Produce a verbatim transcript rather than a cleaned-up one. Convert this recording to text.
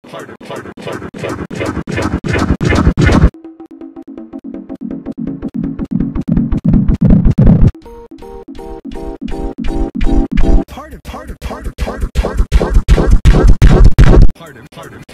Part of, part of, part of, part of, part of, part of, part of, part of, part of, part of, part of, part of, part of,